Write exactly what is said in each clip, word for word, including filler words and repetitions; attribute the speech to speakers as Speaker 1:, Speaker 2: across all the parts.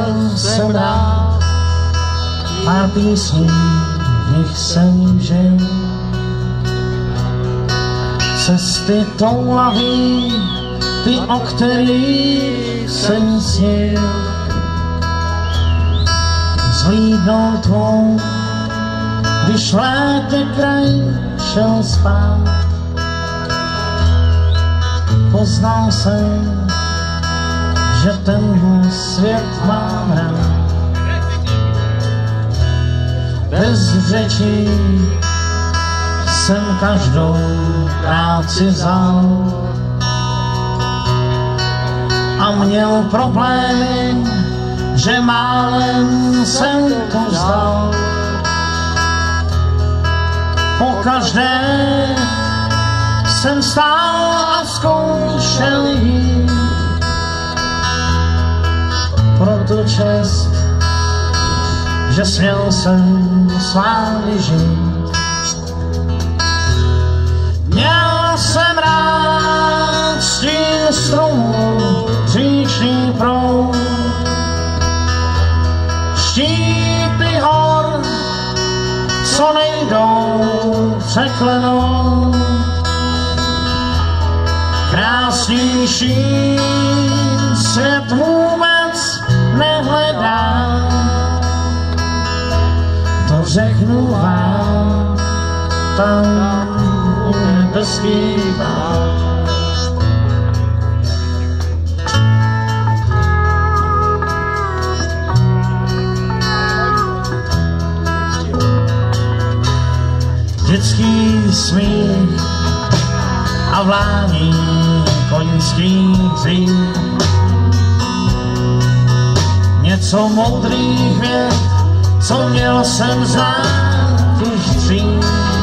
Speaker 1: chtěl jsem dát pár písní, v nich jsem žil. Cesty toulavý, ty, o kterých jsem snil. Zhlídnou tvou, když léte kraj šel spát. Poznal jsem, že tenhle svět mám rád. Bez řečí jsem každou práci vzal a měl problémy, že málem jsem to vzdal. Pokaždé jsem stál a zkoušel jít pro tu čest, že směl jsem s vámi žít. Měl jsem rád stín stromů, říční proud, štíty hor, co nejdou překlenout. Krásnější svět vůbec nehledám, to řeknu vám, tam u nebeských vrát. Dětský smích a vlání koňských dřív, něco moudrých věd, co měl jsem znát už dřív.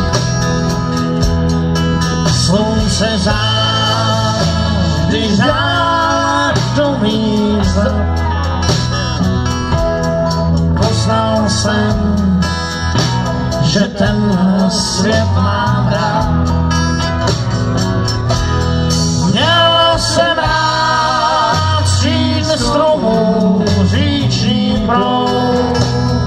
Speaker 1: Slunce zář, když dá do mých zad, poznal jsem, že tenhle svět mám rád. Měl jsem rád stín stromů, říční proud,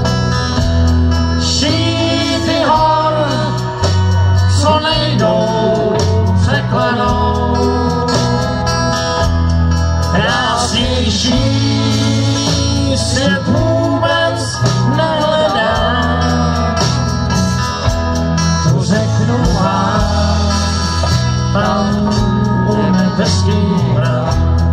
Speaker 1: štíty hor, co nejdou překlenout. Krásnější svět vůbec nehledám, to řeknu vám, tam u nebeských vrát.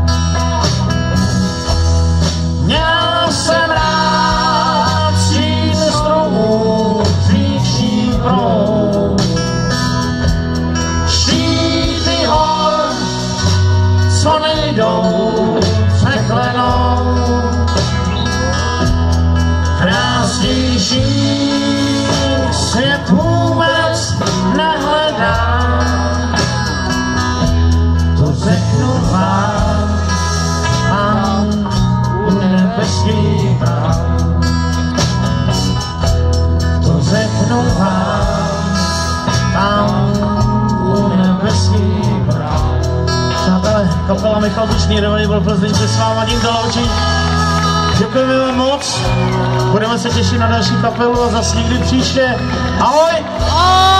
Speaker 1: Měl jsem rád stín stromů, říční proud, štíty hor, co nejdou překlenout. Krásnější svět vůbec nehledám, to řeknu vám, mám u nebeských vrát. To řeknu vám, tam u nebeských vrát. Přátelé, kapela Michal Tučný, Revival Plzeň se s váma tím doloučí. Děkujeme vám moc, budeme se těšit na další kapelu a zase někdy příště. Ahoj! Ahoj!